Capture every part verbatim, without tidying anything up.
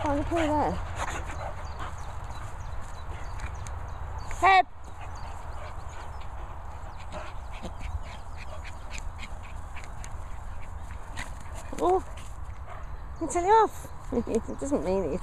Oh, look over there. Pep! Oh, you tell you off. It doesn't mean it.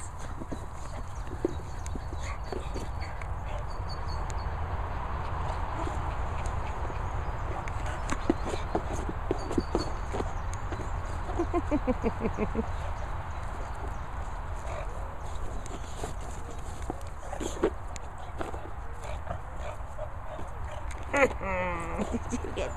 Did you get